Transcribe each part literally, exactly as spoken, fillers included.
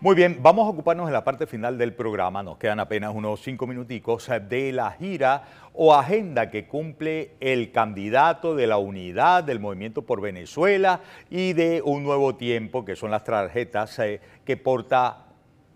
Muy bien, vamos a ocuparnos en la parte final del programa. Nos quedan apenas unos cinco minuticos de la gira o agenda que cumple el candidato de la Unidad del Movimiento por Venezuela y de Un Nuevo Tiempo, que son las tarjetas eh, que porta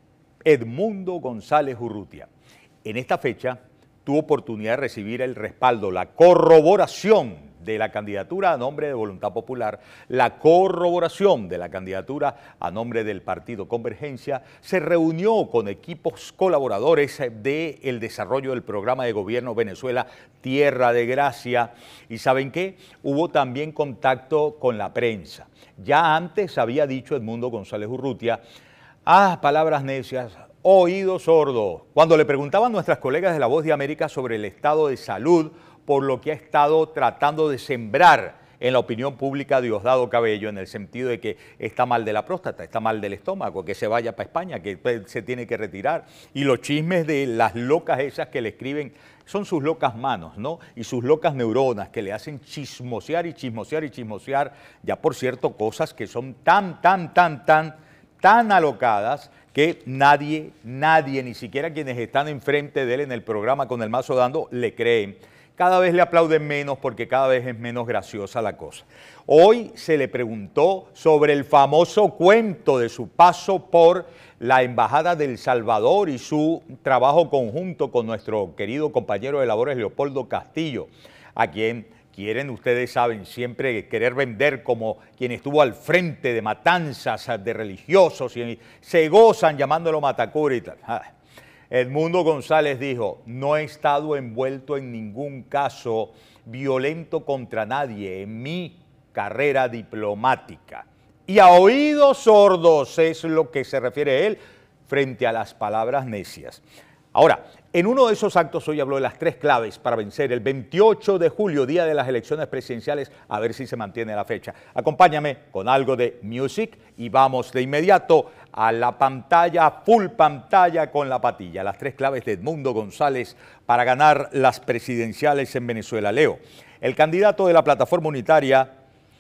Edmundo González Urrutia. En esta fecha tuvo oportunidad de recibir el respaldo, la corroboración de la candidatura a nombre de Voluntad Popular, la corroboración de la candidatura a nombre del Partido Convergencia, se reunió con equipos colaboradores del desarrollo del programa de gobierno Venezuela Tierra de Gracia. ¿Y saben qué? Hubo también contacto con la prensa. Ya antes había dicho Edmundo González Urrutia, ah, palabras necias, oídos sordos. Cuando le preguntaban nuestras colegas de La Voz de América sobre el estado de salud, por lo que ha estado tratando de sembrar en la opinión pública Diosdado Cabello, en el sentido de que está mal de la próstata, está mal del estómago, que se vaya para España, que se tiene que retirar. Y los chismes de las locas esas que le escriben son sus locas manos, ¿no? Y sus locas neuronas que le hacen chismosear y chismosear y chismosear, ya por cierto, cosas que son tan, tan, tan, tan, tan alocadas que nadie, nadie, ni siquiera quienes están enfrente de él en el programa con el mazo dando, le creen. Cada vez le aplauden menos porque cada vez es menos graciosa la cosa. Hoy se le preguntó sobre el famoso cuento de su paso por la Embajada de El Salvador y su trabajo conjunto con nuestro querido compañero de labores Leopoldo Castillo, a quien quieren, ustedes saben, siempre querer vender como quien estuvo al frente de matanzas de religiosos y se gozan llamándolo Matacura y tal. Edmundo González dijo, no he estado envuelto en ningún caso violento contra nadie en mi carrera diplomática. Y a oídos sordos es lo que se refiere él frente a las palabras necias. Ahora, en uno de esos actos hoy habló de las tres claves para vencer el veintiocho de julio, día de las elecciones presidenciales, a ver si se mantiene la fecha. Acompáñame con algo de music y vamos de inmediato a la pantalla, full pantalla con la patilla. Las tres claves de Edmundo González para ganar las presidenciales en Venezuela. Leo, el candidato de la plataforma unitaria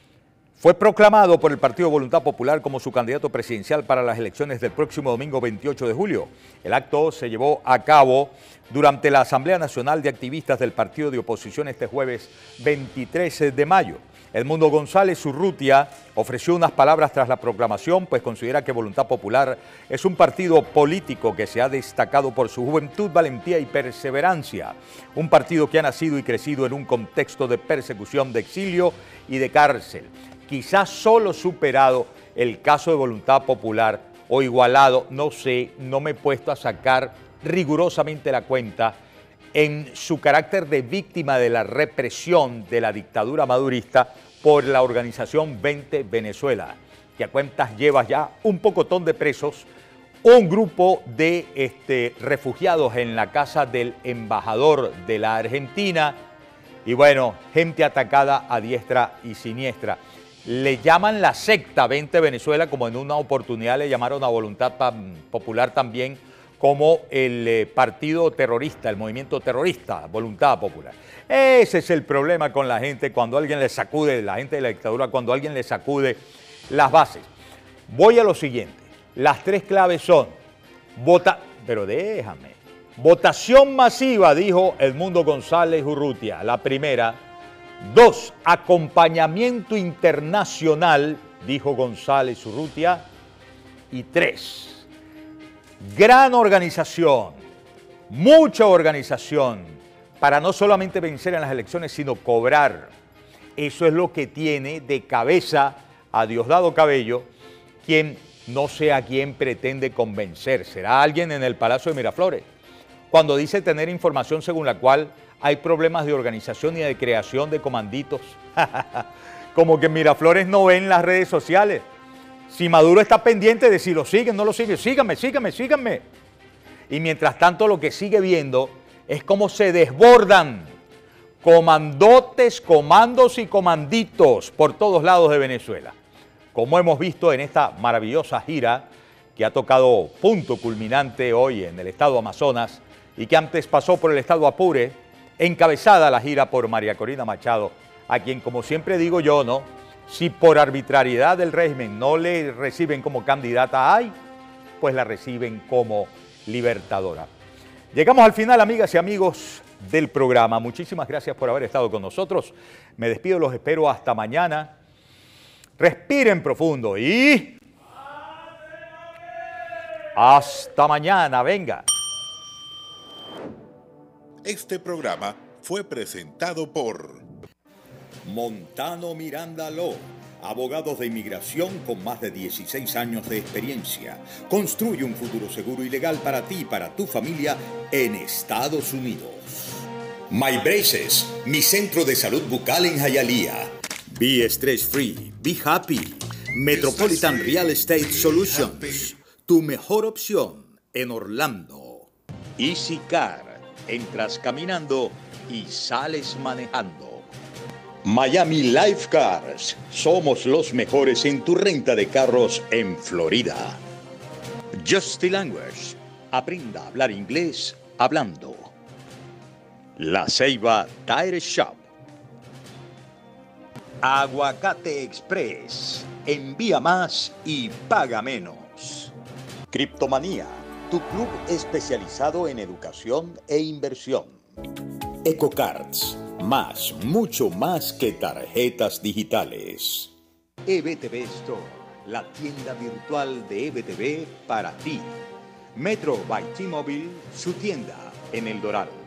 fue proclamado por el Partido Voluntad Popular como su candidato presidencial para las elecciones del próximo domingo veintiocho de julio. El acto se llevó a cabo durante la Asamblea Nacional de Activistas del Partido de Oposición este jueves veintitrés de mayo. Edmundo González Urrutia ofreció unas palabras tras la proclamación, pues considera que Voluntad Popular es un partido político que se ha destacado por su juventud, valentía y perseverancia. Un partido que ha nacido y crecido en un contexto de persecución, de exilio y de cárcel. Quizás solo superado el caso de Voluntad Popular o igualado, no sé, no me he puesto a sacar rigurosamente la cuenta en su carácter de víctima de la represión de la dictadura madurista por la organización veinte Venezuela, que a cuentas lleva ya un pocotón de presos, un grupo de este, refugiados en la casa del embajador de la Argentina y bueno, gente atacada a diestra y siniestra. Le llaman la secta veinte Venezuela, como en una oportunidad le llamaron a Voluntad Popular también, como el eh, partido terrorista, el movimiento terrorista, Voluntad Popular. Ese es el problema con la gente cuando alguien le sacude, la gente de la dictadura, cuando alguien le sacude las bases. Voy a lo siguiente, las tres claves son, vota, pero déjame, votación masiva, dijo Edmundo González Urrutia, la primera. Dos, acompañamiento internacional, dijo González Urrutia. Y tres, gran organización, mucha organización, para no solamente vencer en las elecciones, sino cobrar. Eso es lo que tiene de cabeza a Diosdado Cabello, quien no sé a quién pretende convencer. ¿Será alguien en el Palacio de Miraflores? Cuando dice tener información según la cual hay problemas de organización y de creación de comanditos. Como que en Miraflores no ven las redes sociales. Si Maduro está pendiente de si lo siguen o no lo siguen, síganme, síganme, síganme. Y mientras tanto lo que sigue viendo es cómo se desbordan comandotes, comandos y comanditos por todos lados de Venezuela. Como hemos visto en esta maravillosa gira que ha tocado punto culminante hoy en el estado Amazonas y que antes pasó por el estado Apure, encabezada la gira por María Corina Machado, a quien, como siempre digo yo, ¿no? Si por arbitrariedad del régimen no le reciben como candidata, ¡ay! pues la reciben como libertadora. Llegamos al final, amigas y amigos del programa. Muchísimas gracias por haber estado con nosotros. Me despido, los espero hasta mañana. Respiren profundo y... hasta mañana, venga. Este programa fue presentado por Montano Miranda Law, abogados de inmigración con más de dieciséis años de experiencia. Construye un futuro seguro y legal para ti y para tu familia en Estados Unidos. My Braces, mi centro de salud bucal en Hialeah. Be stress free, be happy. Metropolitan Real Estate Solutions, tu mejor opción en Orlando. Easy Car, entras caminando y sales manejando. Miami Life Cars, somos los mejores en tu renta de carros en Florida. Justy Language, aprenda a hablar inglés hablando. La Ceiba Tire Shop. Aguacate Express, envía más y paga menos. Criptomanía, tu club especializado en educación e inversión. EcoCards, más, mucho más que tarjetas digitales. E B T V Store, la tienda virtual de E B T V para ti. Metro by T-Mobile, su tienda en El Dorado.